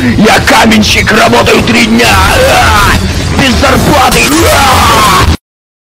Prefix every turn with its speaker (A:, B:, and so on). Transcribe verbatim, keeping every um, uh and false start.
A: Я каменщик, работаю три дня. А, без зарплаты. А!